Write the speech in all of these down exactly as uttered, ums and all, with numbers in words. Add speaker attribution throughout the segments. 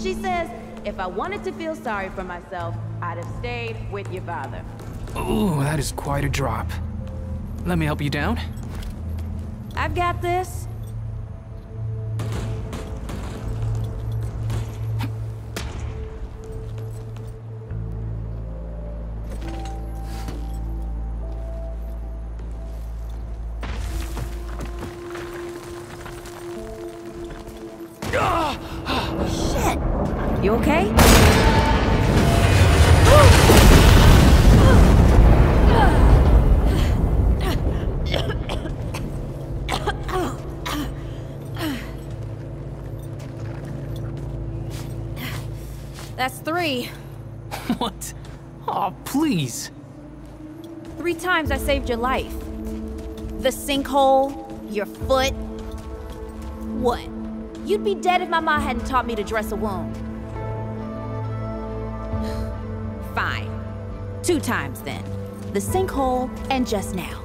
Speaker 1: She says, if I wanted to feel sorry for myself, I'd have stayed with your father.
Speaker 2: Ooh, that is quite a drop. Let me help you down?
Speaker 1: I've got this. Shit! You okay? That's three.
Speaker 2: What? Oh, please.
Speaker 1: Three times I saved your life. The sinkhole, your foot. What? You'd be dead if my mom hadn't taught me to dress a wound. Fine. Two times then. The sinkhole and just now.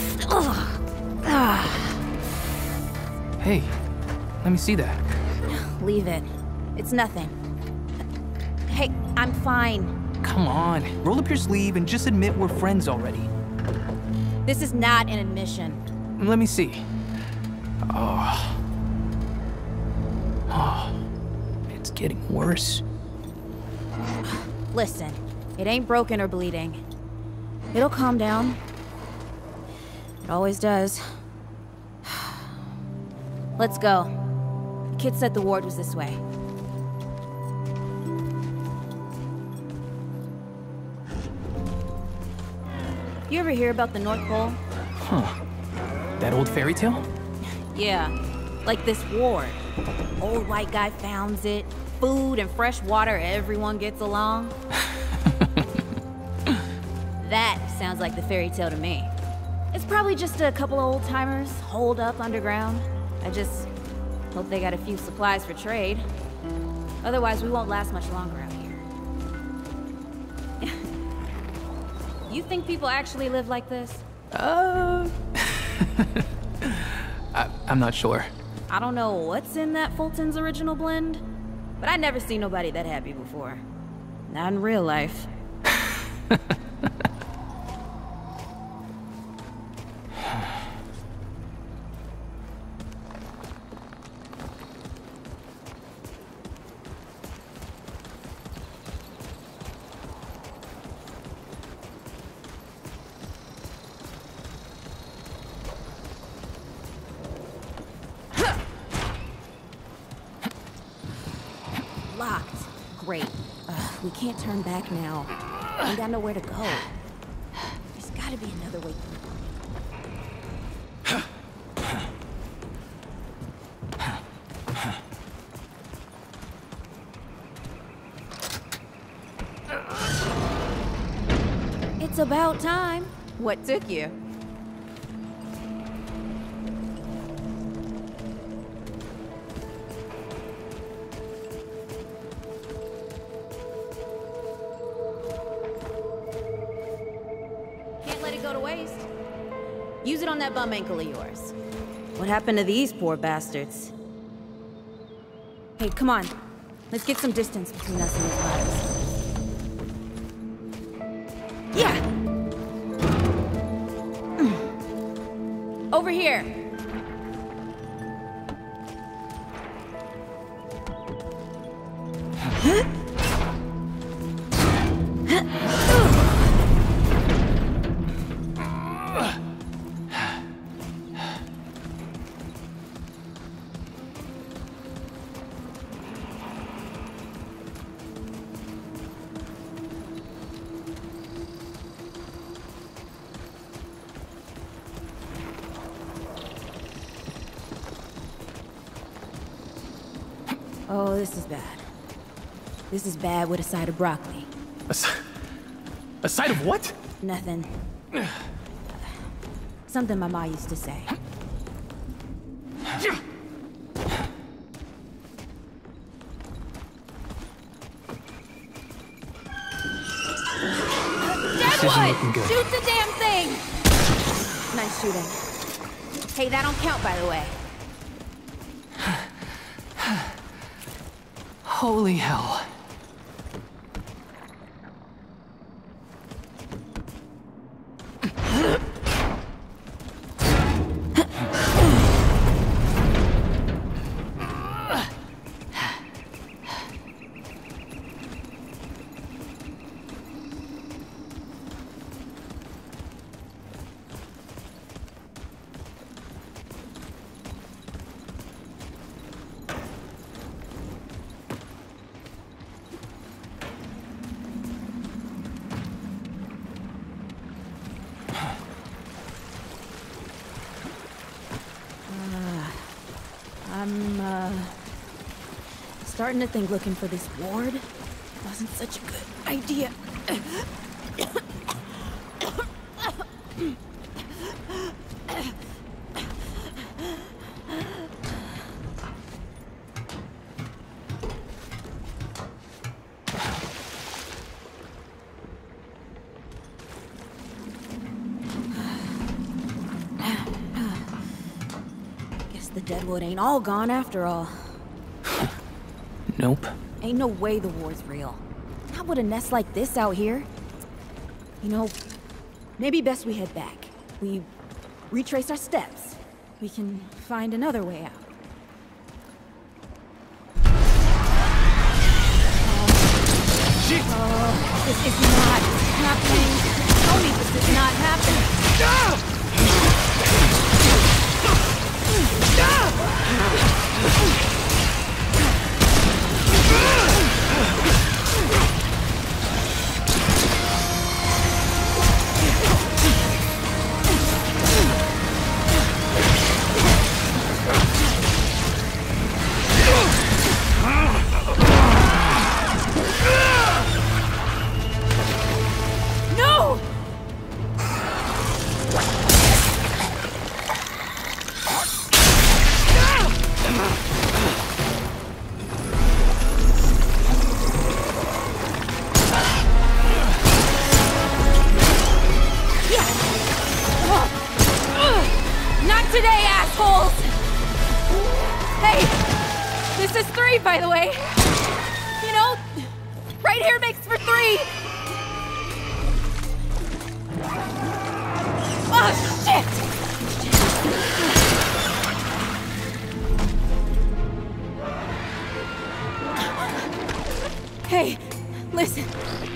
Speaker 2: Hey, let me see that.
Speaker 1: Leave it. It's nothing. Hey, I'm fine.
Speaker 2: Come on, roll up your sleeve and just admit we're friends already.
Speaker 1: This is not an admission.
Speaker 2: Let me see. Oh. Oh. It's getting worse.
Speaker 1: Listen, it ain't broken or bleeding. It'll calm down. It always does. Let's go. The kid said the ward was this way. You ever hear about the North Pole?
Speaker 2: Huh. That old fairy tale?
Speaker 1: Yeah, like this ward. Old white guy founds it. Food and fresh water, everyone gets along. That sounds like the fairy tale to me. It's probably just a couple of old-timers holed up underground. I just hope they got a few supplies for trade. Otherwise, we won't last much longer out here. You think people actually live like this?
Speaker 2: Uh... I, I'm not sure.
Speaker 1: I don't know what's in that Fulton's original blend, but I never seen nobody that happy before. Not in real life. Locked. Great. Ugh, we can't turn back now. Ain't got nowhere to go. There's gotta be another way through. It's about time. What took you? Use it on that bum ankle of yours. What happened to these poor bastards? Hey, come on. Let's get some distance between us and these bodies. Yeah! Over here! Oh, this is bad. This is bad with a side of broccoli.
Speaker 2: A, si a side of what?
Speaker 1: Nothing. Something my ma used to say. Deadwood! Shoot the damn thing! Nice shooting. Hey, that don't count, by the way.
Speaker 2: Holy hell.
Speaker 1: I'm, uh... starting to think looking for this ward wasn't such a good idea. The Deadwood ain't all gone after all.
Speaker 2: Nope.
Speaker 1: Ain't no way the war's real. Not with a nest like this out here. You know, maybe best we head back. We retrace our steps. We can find another way out. Oh, this is not happening. Tell me this is not happening. No! Not today, assholes! Hey, this is three, by the way. You know, right here makes for three. Oh, shit! Hey, listen.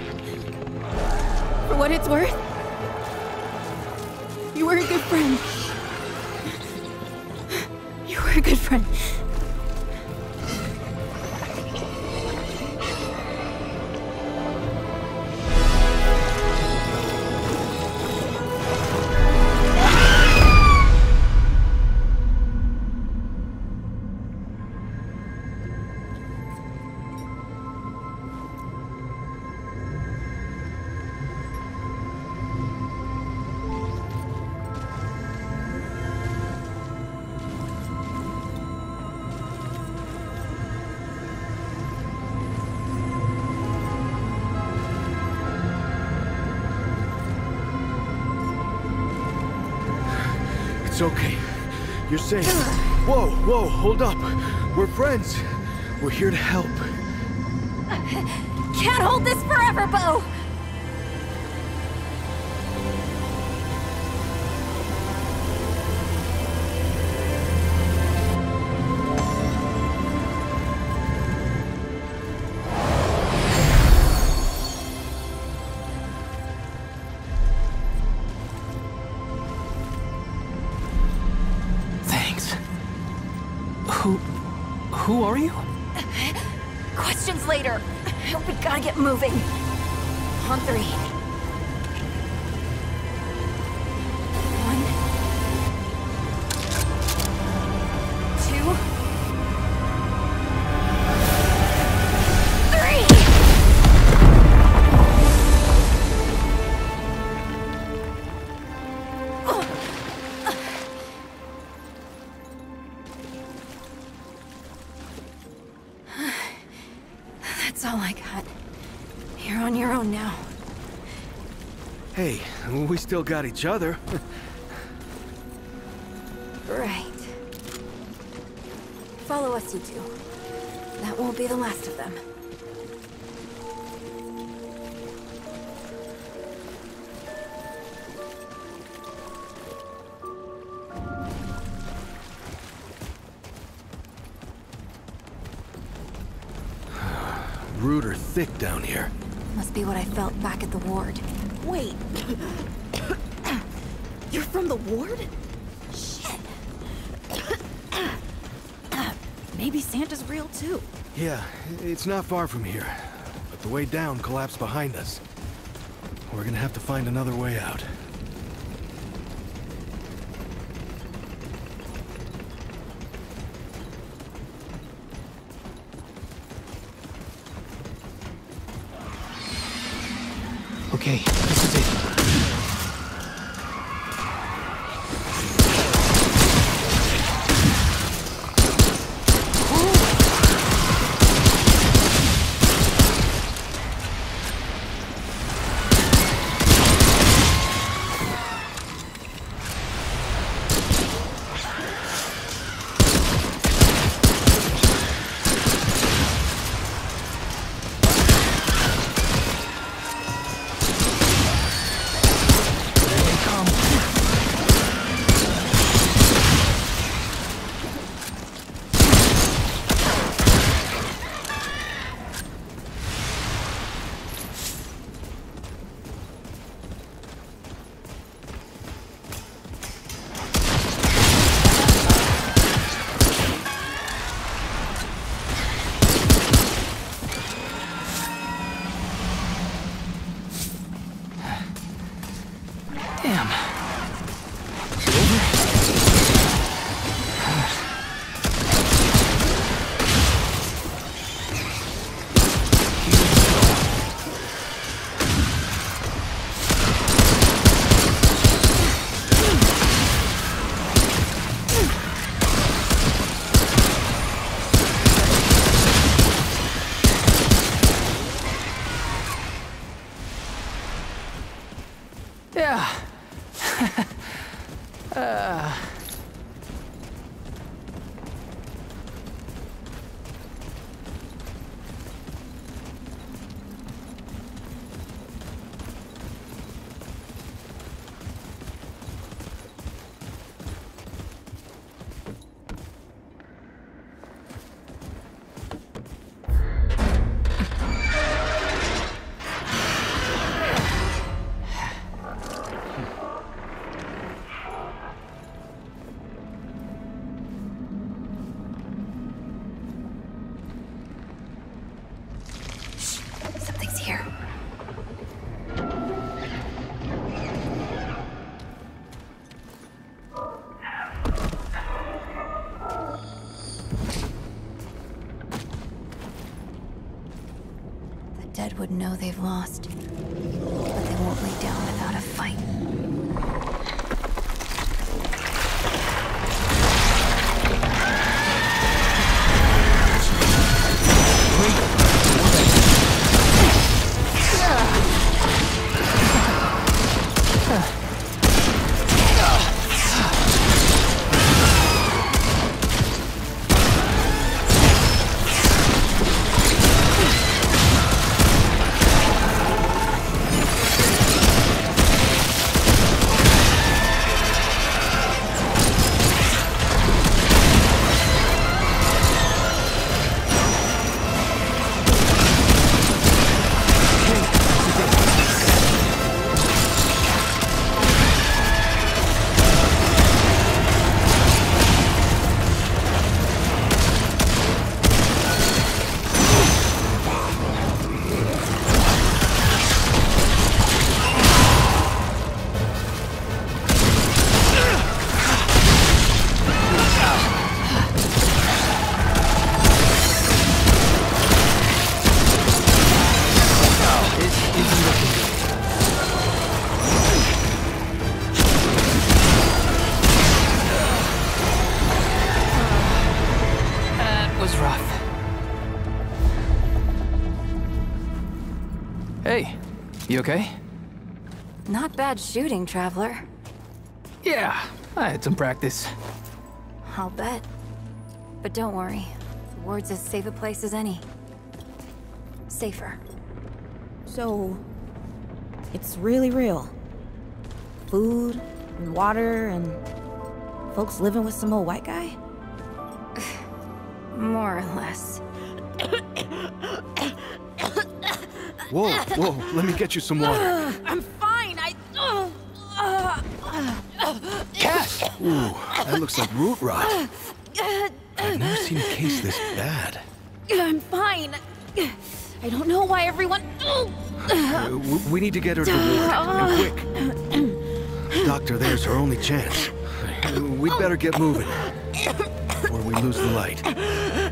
Speaker 1: For what it's worth, you were a good friend. You were a good friend.
Speaker 3: It's okay. You're safe. Whoa, whoa, hold up. We're friends. We're here to help.
Speaker 1: Can't hold this forever, Bo!
Speaker 2: Who... who are you?
Speaker 1: Questions later. We gotta get moving. On three. One. Two. Three! That's all I got. You're on your own now.
Speaker 3: Hey, we still got each other.
Speaker 1: Right. Follow us, you two. That won't be the last of them.
Speaker 3: Root are thick down here.
Speaker 1: Must be what I felt back at the ward. Wait. You're from the ward? Shit. Maybe Santa's real too.
Speaker 3: Yeah, it's not far from here. But the way down collapsed behind us. We're gonna have to find another way out.
Speaker 2: Okay, this is it. Yeah. uh...
Speaker 1: Something's here. The dead would know they've lost, but they won't lay down without a fight.
Speaker 2: Hey, you okay?
Speaker 1: Not bad shooting, Traveler.
Speaker 2: Yeah, I had some practice.
Speaker 1: I'll bet. But don't worry.
Speaker 4: Ward's as safe a place as any. Safer.
Speaker 1: So, it's really real. Food, and water, and folks living with some old white guy?
Speaker 4: More or less.
Speaker 3: Whoa, whoa, let me get you some water.
Speaker 1: I'm fine, I...
Speaker 3: Cass! Ooh, that looks like root rot. I've never seen a case this bad.
Speaker 1: I'm fine. I don't know why everyone...
Speaker 3: Uh, w- we need to get her to ward, and quick. Doctor, there's her only chance. Uh, We'd better get moving, before we lose the light.